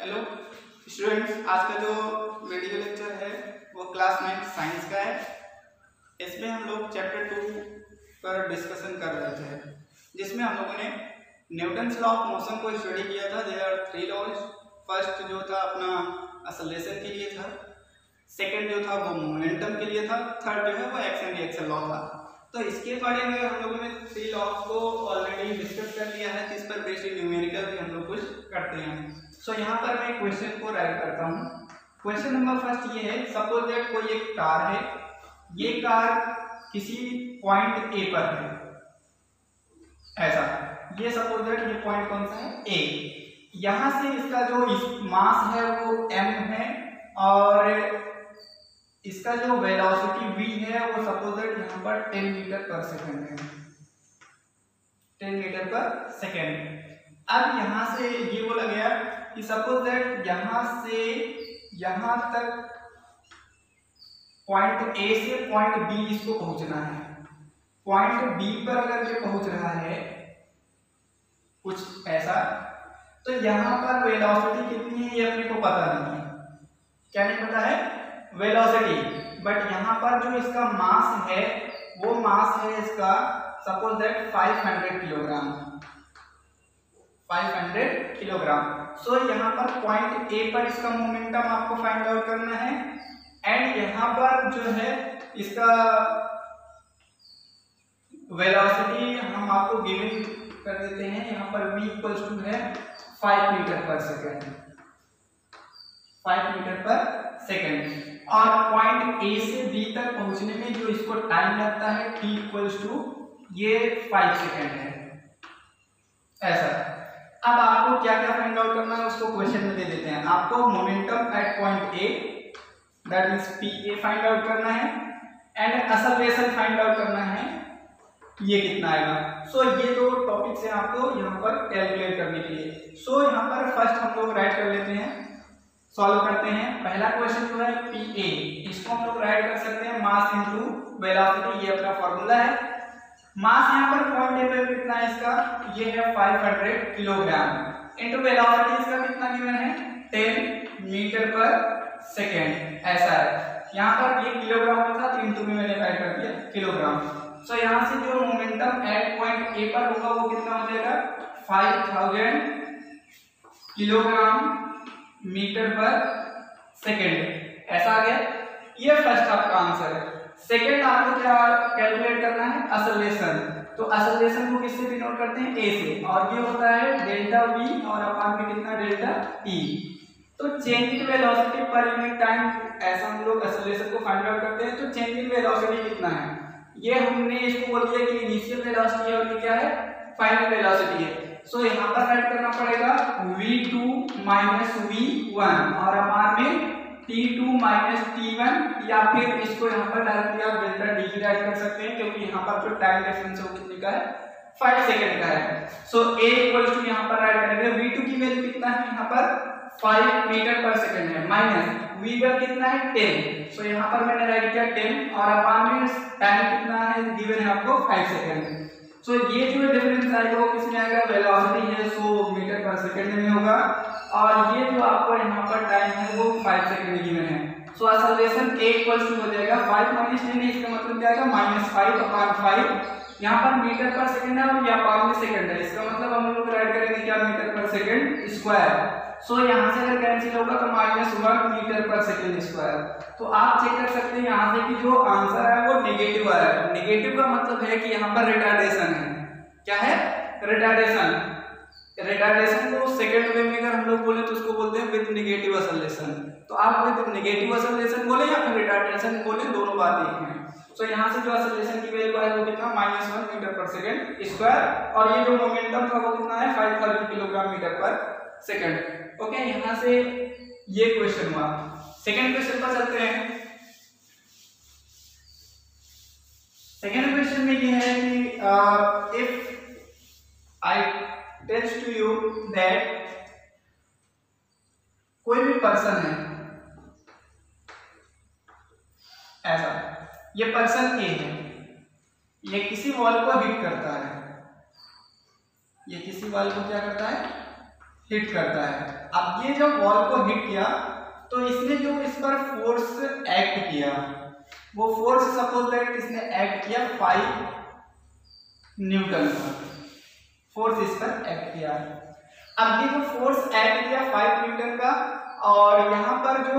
Hello students, आज का जो वीडियो लेक्चर है वो क्लास 9 साइंस का है। इसमें हम लोग चैप्टर 2 पर डिस्कशन कर रहे थे, जिसमें हम लोगों ने न्यूटन्स लॉ ऑफ मोशन को स्टडी किया था। There are 3 laws. फर्स्ट जो था अपना एक्सेलरेशन के लिए था, सेकंड जो था वो मोमेंटम के लिए था, थर्ड जो है वो एक्शन रिएक्शन लॉ था। तो इसके बारे में हम लोगों ने 3 लॉज को ऑलरेडी डिस्कस कर लिया है, जिस पर बेसिक न्यूमेरिकल भी हम लोग कुछ करते हैं। सो यहाँ पर मैं क्वेश्चन को राइट करता हूँ। क्वेश्चन नंबर फर्स्ट ये है, सपोज दैट कोई एक कार है, ये कार किसी पॉइंट ए पर है, ऐसा। ये सपोज दैट ये पॉइंट कौन सा है, ए। यहाँ से इसका जो मास है वो m है और इसका जो वेलोसिटी v है वो सपोज दैट यहाँ पर 10 मीटर पर सेकंड है, 10 मीटर पर सेकंड। अब यहाँ से ये बोला गया कि सपोज दैट यहाँ से यहाँ तक पॉइंट ए से पॉइंट बी इसको पहुंचना है। पॉइंट बी पर अगर ये पहुंच रहा है कुछ ऐसा, तो यहाँ पर वेलोसिटी कितनी है ये अपने को पता नहीं है। क्या नहीं पता है? वेलोसिटी। बट यहाँ पर जो इसका मास है वो मास है इसका suppose that 500 kilogram, 500 kilogram. So यहाँ पर पॉइंट ए पर इसका मोमेंटम आपको फाइंड आउट करना है एंड यहाँ पर जो है इसका वेलोसिटी हम आपको गिवन कर देते हैं। यहाँ पर v इक्वल्स टू है 5 metre per second, 5 metre per second. और पॉइंट ए से बी तक पहुंचने में जो इसको टाइम लगता है t इक्वल्स टू ये 5 सेकेंड है, ऐसा। अब आपको क्या क्या फाइंड आउट करना है उसको क्वेश्चन में दे देते हैं। आपको momentum at point A that means P A find out करना है एंड एक्सेलरेशन फाइंड आउट करना है, ये कितना आएगा। सो ये दो टॉपिक्स हैं आपको यहाँ पर कैलकुलेट करने के लिए। सो यहाँ पर फर्स्ट हम लोग राइट कर लेते हैं, सॉल्व करते हैं। पहला क्वेश्चन जो है पी ए, इसको हम लोग राइट कर सकते हैं मास इनटू वेलोसिटी, ये अपना फॉर्मूला है। मास यहाँ पर पॉइंट ए पर कितना है इसका, ये है 500 किलोग्राम इनटू वेलोसिटी इसका कितना गिवन है 10 मीटर पर सेकेंड, ऐसा है। यहाँ पर ये किलोग्राम में था तो इनटू में मैंने राइट कर दिया किलोग्राम। सो यहाँ से जो मोमेंटम एट पॉइंट ए पर होगा वो कितना हो जाएगा 5000 किलोग्राम मीटर पर सेकेंड, ऐसा आ गया। ये फर्स्ट आपका आंसर है। सेकेंड आपको क्या कैलकुलेट करना है, एक्सेलरेशन। तो एक्सेलरेशन को किससे डिनोट करते हैं, ए से, और ये होता है डेल्टा वी और अपान में कितना डेल्टा टी। तो change in velocity per unit time, ऐसा हम लोग एक्सेलरेशन को फाइंड आउट करते हैं। तो चेंज इन वेलोसिटी कितना है, ये हमने इसको बोल दिया कि इनिशियल वेलोसिटी है और ये क्या है फाइनल वेलोसिटी है। सो यहाँ पर राइट करना पड़ेगा v2 माइनस v1 और अपान में t2 माइनस t1, या फिर इसको यहाँ पर डायरेक्टली आप डेल्टा डी की राइट कर सकते हैं, क्योंकि यहाँ पर जो टाइम डिफरेंस है वो कितने का है 5 सेकंड का है। सो a इक्वल्स टू यहाँ पर राइट करेंगे v2 की वैल्यू कितना है यहाँ पर 5 मीटर पर सेकंड है, माइनस v1 कितना है 10। सो यहाँ पर मैंने राइट किया 10 और अपान में टाइम कितना है गिवन है आपको 5 सेकंड। सो ये जो डिफरेंस आएगा वो किसमें आएगा, वेलोसिटी है 100 मीटर पर सेकंड में होगा, और ये जो आपको यहाँ पर टाइम है वो 5 सेकंड गिवन है। So acceleration a equals to हो जाएगा 5 माइनस 10 है, इसका मतलब क्या आएगा -5 अपान 5। यहाँ पर मीटर पर सेकंड है और यहाँ अपान में सेकंड है, इसका मतलब हम लोग राइट करेंगे क्या मीटर पर सेकंड स्क्वायर। सो यहाँ से अगर कैंसिल होगा तो -1 मीटर पर सेकंड स्क्वायर। तो आप चेक कर सकते हैं यहाँ से कि जो आंसर है वो नेगेटिव आ रहा है। नेगेटिव का मतलब है कि यहाँ पर रिटार्डेशन है। क्या है, रिटार्डेशन। रिटार्डेशन को सेकंड वे में अगर हम लोग बोले तो उसको बोलते हैं विद नेगेटिव एक्सेलरेशन। तो आप विद नेगेटिव एक्सेलरेशन बोले या फिर रिटार्डेशन बोले, दोनों बात एक है। सो यहाँ से जो एक्सेलरेशन की वैल्यू है वो कितना -1 मीटर पर सेकंड स्क्वायर, और ये जो मोमेंटम था वो कितना है 5000 kilogram metre per second. Okay, यहाँ से ये क्वेश्चन हुआ। सेकंड क्वेश्चन पर चलते हैं। सेकंड क्वेश्चन में ये है कि if I tells to you that कोई भी पर्सन है, ऐसा, ये पर्सन ए है, ये किसी वॉल को हिट करता है, ये किसी वॉल को क्या करता है, हिट करता है। अब ये जब वॉल को हिट किया तो इसने जो इस पर फोर्स एक्ट किया, वो फोर्स सपोज दैट इसने एक्ट किया 5 न्यूटन का फोर्स इस पर एक्ट किया। अब ये जो फोर्स एक्ट किया 5 न्यूटन का, और यहाँ पर जो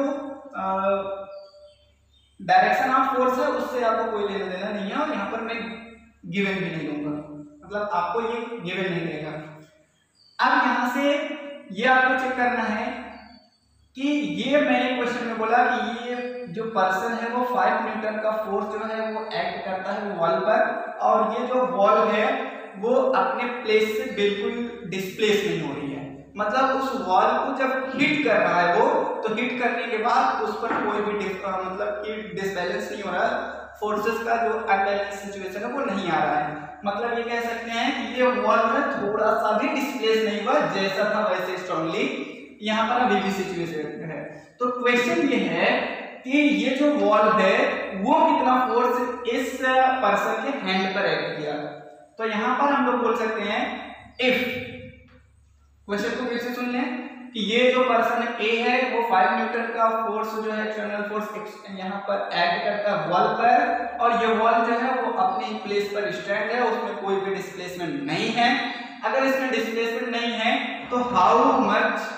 डायरेक्शन ऑफ फोर्स है उससे आपको कोई लेना देना नहीं है, और यहाँ पर मैं गिवन भी नहीं दूंगा, मतलब आपको ये गिवन नहीं देगा। अब यहाँ से ये आपको चेक करना है कि ये मैंने क्वेश्चन में बोला कि ये जो पर्सन है वो 5 न्यूटन का फोर्स जो है वो एक्ट करता है वॉल पर, और ये जो वॉल है वो अपने प्लेस से बिल्कुल डिस्प्लेस नहीं हो रही है, मतलब उस वॉल को जब हिट कर रहा है वो, तो हिट करने के बाद उस पर कोई भी मतलब कि डिसबैलेंस नहीं हो रहा है, फोर्सेस का जो अनबैलेंस सिचुएशन है वो नहीं आ रहा है। मतलब ये कह सकते हैं कि ये वॉल में थोड़ा सा भी डिस्प्लेस नहीं हुआ, जैसा था वैसे स्ट्रांगली यहाँ पर अभी भी सिचुएशन है। तो क्वेश्चन ये है कि ये जो वॉल है वो कितना फोर्स इस पर्सन के हैंड पर एक्ट किया। तो यहाँ पर हम लोग बोल सकते हैं इफ, क्वेश्चन को फिर से सुन लें कि ये जो पर्सन ए है वो 5 न्यूटन का फोर्स जो है एक्सटर्नल फोर्स यहाँ पर एक्ट करता है वॉल पर, और ये वॉल जो है वो अपनी प्लेस पर स्टैंड है, उसमें कोई भी डिस्प्लेसमेंट नहीं है। अगर इसमें डिस्प्लेसमेंट नहीं है तो हाउ मच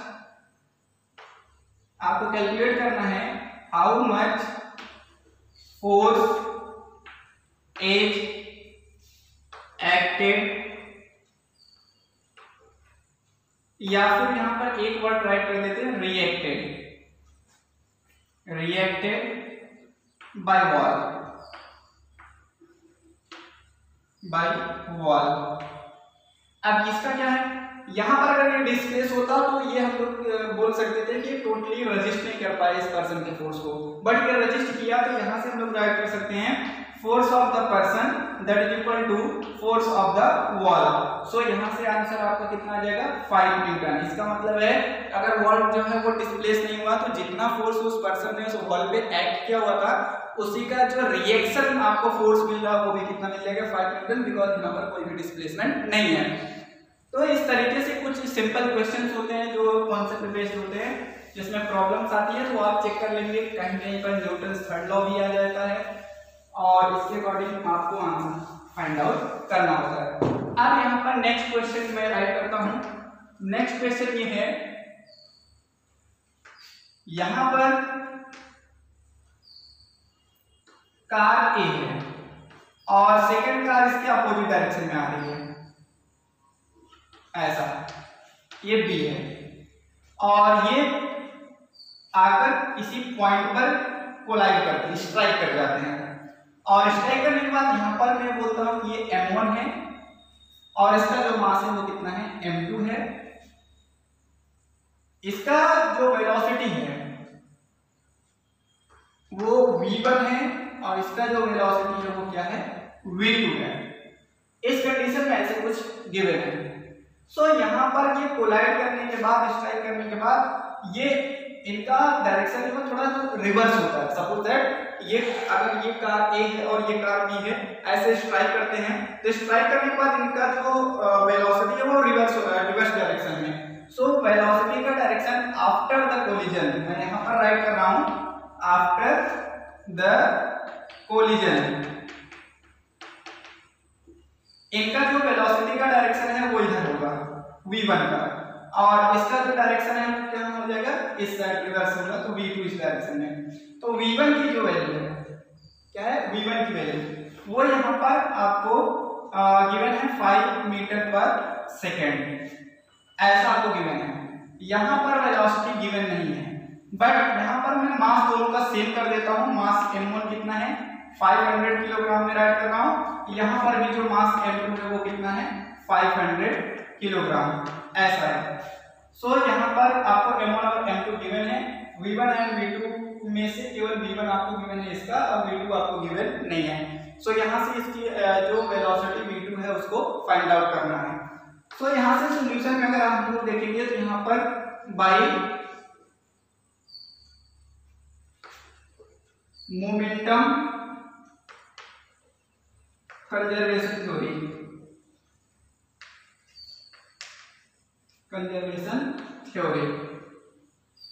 आपको कैलकुलेट करना है, how much force is acted, या फिर यहां पर एक वर्ड राइट कर देते हैं reacted, reacted by wall, by wall. अब इसका क्या है, यहां पर अगर ये डिस्प्लेस होता तो ये हम लोग बोल सकते थे कि टोटली रजिस्ट नहीं कर पाए इस पर्सन के फोर्स को, बट ये रजिस्ट किया, तो यहां से हम लोग राइट कर सकते हैं force of the person that is equal to force of the wall. So यहां से आंसर आपका कितना आ जाएगा 5 न्यूटन। इसका मतलब है अगर वॉल जो है वो डिस्प्लेस नहीं हुआ तो जितना फोर्स उस पर्सन ने उस वॉल पे एक्ट किया हुआ था उसी का जो रिएक्शन आपको फोर्स मिल रहा है वो भी कितना मिल जाएगा 5 न्यूटन, बिकॉज यहाँ पर कोई भी डिस्प्लेसमेंट नहीं है। तो इस तरीके से कुछ सिंपल क्वेश्चंस होते हैं जो कॉन्सेप्ट बेस्ड होते हैं, जिसमें प्रॉब्लम्स आती है तो आप चेक कर लेंगे, कहीं कहीं पर न्यूटन्स थर्ड लॉ भी आ जाता है, और इसके अकॉर्डिंग आपको आंसर फाइंड आउट करना होता है। अब यहाँ पर नेक्स्ट क्वेश्चन मैं राइट करता हूं। नेक्स्ट क्वेश्चन ये है, यहां पर कार ए है और सेकंड कार इसके अपोजिट डायरेक्शन में आ रही है, ऐसा, ये बी है, और ये आकर इसी पॉइंट पर कोलाइड करते हैं, स्ट्राइक कर जाते हैं, और स्ट्राइक करने के बाद यहां पर मैं बोलता हूं कि ये m1 है और इसका जो मास है वो कितना है m2 है। इसका जो वेलोसिटी है वो v1 है और इसका जो वेलोसिटी है वो क्या है v2 है। इस कंडीशन में ऐसे कुछ गिवन है। सो यहाँ पर ये कोलाइड करने के बाद, स्ट्राइक करने के बाद, ये इनका डायरेक्शन जो थोड़ा सा रिवर्स होता है। सपोज दैट ये अगर ये कार ए है और ये कार बी है, ऐसे स्ट्राइक करते हैं, तो स्ट्राइक करने के बाद इनका जो वेलोसिटी है वो रिवर्स हो रहा है, रिवर्स डायरेक्शन में। सो वेलोसिटी का डायरेक्शन आफ्टर द कोलिजन, मैं यहाँ पर राइट कर रहा हूँ आफ्टर द कोलिजन, इनका जो वेलोसिटी का डायरेक्शन है वो इधर होगा v1 का, और इसका जो डायरेक्शन है वो क्या हो जाएगा इस साइड रिवर्स होगा, तो v2 इस डायरेक्शन में। तो v1 की जो वैल्यू है क्या है, v1 की वैल्यू वो यहाँ पर आपको गिवन है 5 मीटर पर सेकेंड, ऐसा आपको गिवन है। यहाँ पर वेलोसिटी गिवन नहीं है, बट यहाँ पर मैं मास दोनों का सेम कर देता हूँ। मास m1 कितना है 500 किलोग्राम में राइट कर रहा हूँ, यहाँ पर भी जो मास m2 है वो कितना है 500 किलोग्राम, ऐसा है। सो यहाँ पर आपको m1 और m2 गिवन है, v1 एंड v2 में से केवल v1 आपको गिवन है इसका, और v2 आपको गिवन नहीं है। सो यहाँ से इसकी जो वेलोसिटी v2 है उसको फाइंड आउट करना है। सो यहाँ से सॉल्यूशन में अगर हम लोग देखेंगे तो यहाँ पर by momentum conservation theory, conservation theory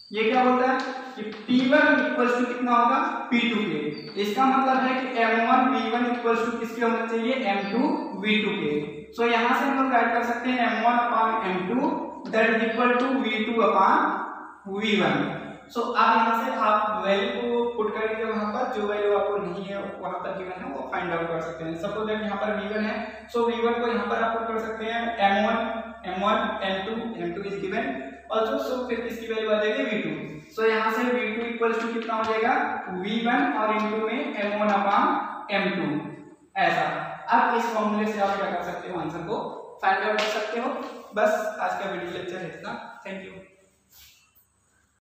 ये क्या बोलता है कि P1 इक्वल्स टू कितना होगा P2 के। इसका मतलब है कि M1 V1 इक्वल्स टू किसके होना चाहिए M2 V2 के। सो यहाँ से हम लोग राइट कर सकते हैं M1 upon M2 that is equal to V2 upon V1। So आप यहाँ से आप वैल्यू को पुट करेंगे वहां पर, जो वैल्यू आपको नहीं है वहां पर गिवन है वो फाइंड आउट कर सकते हैं। सपोज दैट यहाँ पर V1 है, सो V1 को यहाँ पर आप पुट कर सकते हैं M1 M2 is given also, सो फिर इसकी वैल्यू आ जाएगी V2। सो यहाँ से V2 इक्वल्स टू कितना हो जाएगा V1 और इनटू में M1 अपॉन M2 ऐसा। अब इस फॉर्मूले से आप क्या कर सकते हो, आंसर को फाइंड आउट कर सकते हो। बस आज का वीडियो लेक्चर इतना। Thank you.